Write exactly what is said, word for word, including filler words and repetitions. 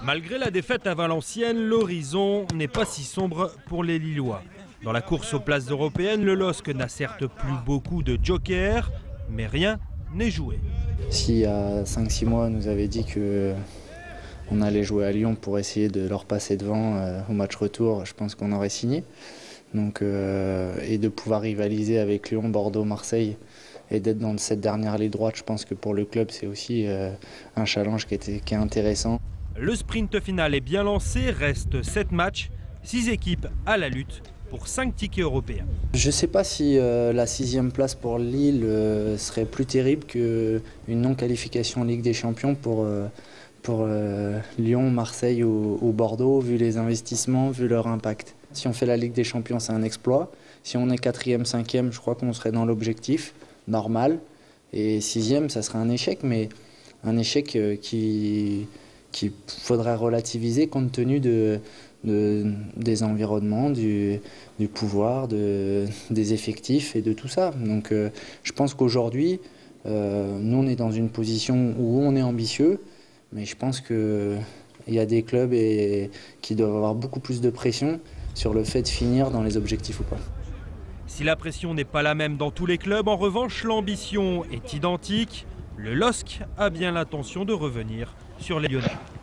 Malgré la défaite à Valenciennes, l'horizon n'est pas si sombre pour les Lillois. Dans la course aux places européennes, le L O S C n'a certes plus beaucoup de jokers, mais rien n'est joué. Si il y a cinq six mois, on nous avait dit qu'on allait jouer à Lyon pour essayer de leur passer devant euh, au match retour, je pense qu'on aurait signé. Donc, euh, et de pouvoir rivaliser avec Lyon, Bordeaux, Marseille et d'être dans cette dernière ligne droite, je pense que pour le club, c'est aussi euh, un challenge qui, était, qui est intéressant. Le sprint final est bien lancé, reste sept matchs, six équipes à la lutte pour cinq tickets européens. Je ne sais pas si euh, la sixième place pour Lille euh, serait plus terrible qu'une non-qualification en Ligue des Champions pour, euh, pour euh, Lyon, Marseille ou, ou Bordeaux, vu les investissements, vu leur impact. Si on fait la Ligue des Champions, c'est un exploit. Si on est quatrième, cinquième, je crois qu'on serait dans l'objectif normal. Et sixième, ça serait un échec, mais un échec euh, qui... qu'il faudrait relativiser compte tenu de, de, des environnements, du, du pouvoir, de, des effectifs et de tout ça. Donc euh, je pense qu'aujourd'hui, euh, nous on est dans une position où on est ambitieux, mais je pense qu'il y a des clubs et, qui doivent avoir beaucoup plus de pression sur le fait de finir dans les objectifs ou pas. Si la pression n'est pas la même dans tous les clubs, en revanche l'ambition est identique. Le L O S C a bien l'intention de revenir sur les Lyonnais.